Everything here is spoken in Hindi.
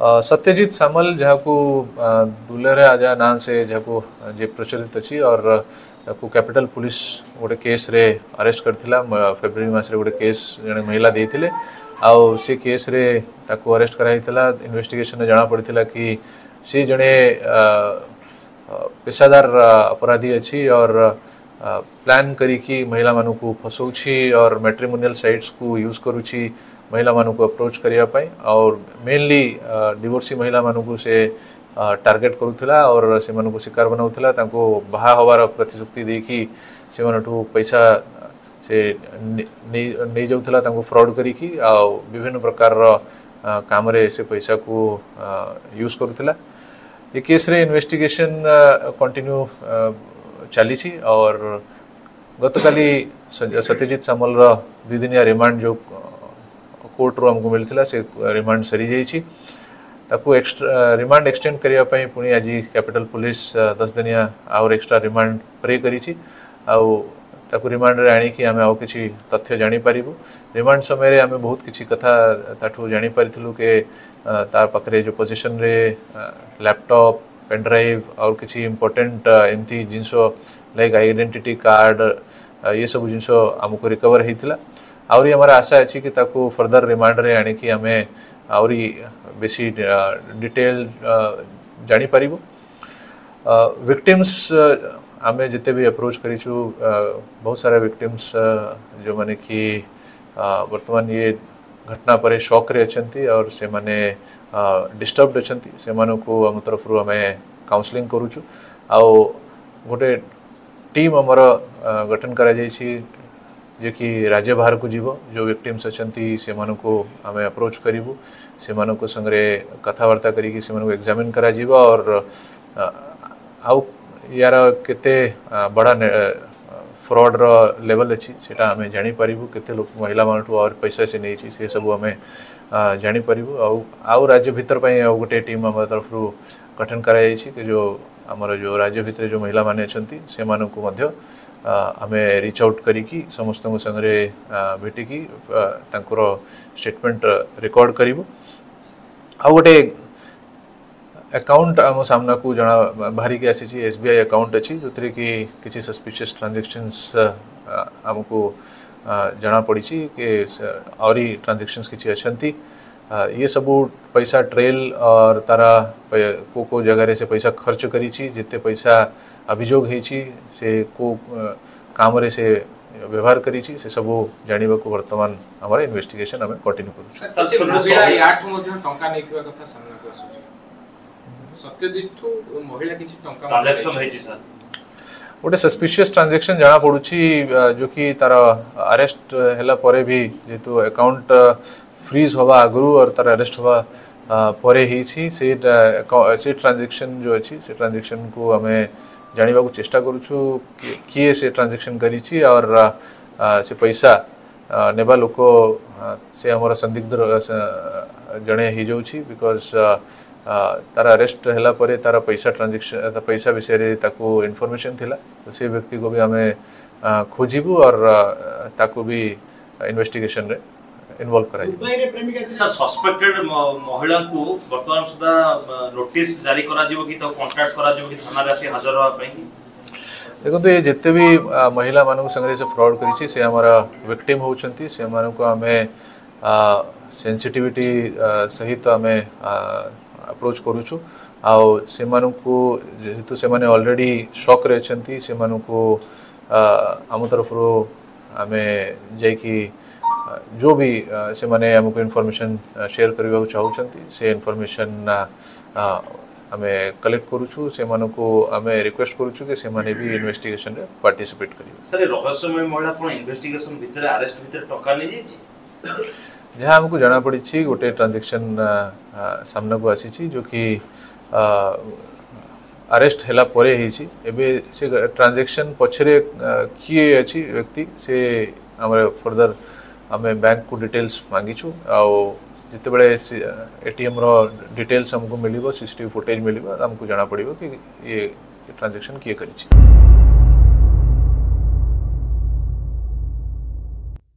सत्यजीत सामल जहाँ को दुलेरे आजा नाम से जहाँ को जे प्रचलित अच्छी और को कैपिटल पुलिस गोटे केस रे अरेस्ट करथिला फेब्रुआरी मास रे गोटे केस जने महिला देथिले आउ से केस रे ताको अरेस्ट कराइथिला इन्वेस्टिगेशन रे जाना पड़िथिला कि से जने पेशादार अपराधी अच्छी और प्लान करी महिला मानू को फसौछि और मैट्रिमोनियल साइट्स को यूज करुछि महिला मानू को अप्रोच करिया पाई और मेनली डिवोर्सी महिला मानू को से टार्गेट करुथिला और से मानू को शिकार बनाउथिला ताको बाहा होवार प्रतिश्रुति देकी से मानठू पैसा से नहीं जाउथिला ताको फ्रॉड करिकी आ विभिन्न प्रकार काम रे से पैसा को यूज करुथिला। ये केस रे इन्वेस्टिगेशन कंटिन्यू चली और गतकाली सत्यजीत सामल दुई दिनिया रिमांड जो कोर्ट रो हमको मिलथिला से रिमांड सरी जाइछि ताको एक्स्ट्रा रिमांड एक्सटेंड करिया पई पुनी आज कैपिटल पुलिस 10 दिनिया और एक्स्ट्रा रिमांड प्रे करिछि आउ ताको रिमांड रे आनी कि हमें आउ किछि तथ्य जानि परिबो। रिमांड समय रे हमें बहुत किछि कथा ताठू जानि परिथिलु के तार पकरे जो पोजीशन रे लैपटॉप पेन ड्राइव और किसी इम्पोर्टेंट एमती जिनसो लाइक आइडेंटिटी कार्ड ये सब जिनसो हमको रिकवर होता आउरी हमारा आशा अच्छी कि ताको फर्दर रिमांड रे आने की हमें आउरी बेसी डिटेल जानी पारिबो। विक्टिम्स आमे जिते भी अप्रोच करिछु बहुत सारा विक्टिम्स जो माने कि वर्तमान ये घटना पर शॉक रे अछंती और से माने डिस्टर्ब्ड अछंती से मानो को हम तरफ रु हमें काउंसलिंग करूछु आउ गोटे टीम हमर गठन करा जायछि जे कि राज्य बाहर को जीवो जो विक्टिम्स अछंती से मानो को हमें अप्रोच करिवु से मानो को संगरे कथावार्ता करी कि से मानो को एग्जामिन करा जीवो और आउ यार केते बड़ा फ्रॉड रो लेवल अच्छी सेटा हमें जानी पारिबु केते लोक महिला मानठू और पैसा से नहीं से सब हमें जानी पारिबु आउ राज्य भीतर पई गोटे टीम हम तरफ रु गठन करा जायछि कि जो हमर जो राज्य भीतर जो महिला माने अछंती से मानो को मध्य हमें रीच आउट करी कि समस्त संगरे भेटी कि तांकर स्टेटमेंट रिकॉर्ड करिवु आ गोटे अकाउंट आम सामना को जना बाहरी के आसी एसबीआई अकाउंट अच्छी जो थे कि किसी सस्पिशियस ट्रांजैक्शंस आमको जना पड़ी कि और ट्रांजैक्शंस किसी अच्छी ये सब पैसा ट्रेल और तारा को जगह रे से पैसा खर्च करी जिते पैसा अभियोग से को काम रे से व्यवहार करी से सब जानिबा को वर्तमान हमारा इन्वेस्टिगेशन हमें कंटिन्यू करू। सत्यजीत महिला किछि टंका ट्रांजैक्शन हेछि सर गोटे सस्पिशियस ट्रांजैक्शन जाना पड़ुछि जो कि तार अरेस्ट हैला परे भी जेतु अकाउंट फ्रीज होवा आगु और तार अरेस्ट होवा परे हिछि से ट्रांजैक्शन जो अछि से ट्रांजैक्शन को हमें जानिबा को चेष्टा करूछु किए से ट्रांजैक्शन करिछि और से पैसा नेबा लोक से हमर संदिग्ध जणे हि जाउछि बिकॉज तार अरेस्ट हैला परे तार पैसा ट्रांजैक्शन पैसा विषय रे ताको इन्फॉर्मेशन थिला तो से व्यक्ति को भी हमें खोजिबु और ताको भी इन्वेस्टिगेशन रे इन्वॉल्व कराई। सर सस्पेक्टेड महिला को वर्तमान सुधा नोटिस जारी करा जिवो कि तो कांटेक्ट करा जिवो कि थाना रे हाजिर होवा पई देखो तो ये जिते भी महिला मानक संगे से फ्रॉड करी से हमारा विक्टिम होउछंती से मानक हमें सेंसिटिविटी सहित हमें अप्रोच करूछु आउ से मानकू जेहेतु से माने ऑलरेडी शॉक रे छंती से मानकू हम तरफ रो हमें जे कि जो भी से माने हमको इन्फॉर्मेशन शेयर करबा चाहउछंती से इन्फॉर्मेशन हमें कलेक्ट करूछु से मानकू हमें रिक्वेस्ट करूछु कि से माने भी इन्वेस्टिगेशन रे पार्टिसिपेट करिवे। सर रहस्यमय महिला कोन इन्वेस्टिगेशन भीतर अरेस्ट भीतर टका ले जाई जहाँ हमको जाना पड़ी गोटे ट्रांजैक्शन सामना को आसी जो कि अरेस्ट हैला परे ही एबे से ट्रांजैक्शन पछरे किए अच्छी व्यक्ति से हमरे फर्दर हमें बैंक को डिटेल्स मांगीछु आउ जिते बड़े एटीएम रो डिटेल्स हमको मिलिबो सीसीटीवी फुटेज मिलिबो हमको जाना पड़िबो कि ये ट्रांजैक्शन किए करिछि।